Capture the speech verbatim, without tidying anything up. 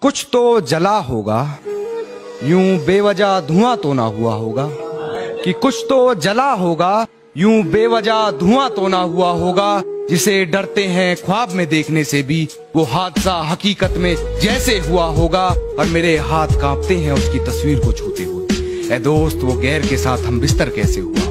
कुछ तो जला होगा, यूं बेवजह धुआं तो ना हुआ होगा। कि कुछ तो जला होगा, यूं बेवजह धुआं तो ना हुआ होगा। जिसे डरते हैं ख्वाब में देखने से भी, वो हादसा हकीकत में जैसे हुआ होगा। और मेरे हाथ कांपते हैं उसकी तस्वीर को छूते हुए। ऐ दोस्त, वो गैर के साथ हम बिस्तर कैसे हुआ।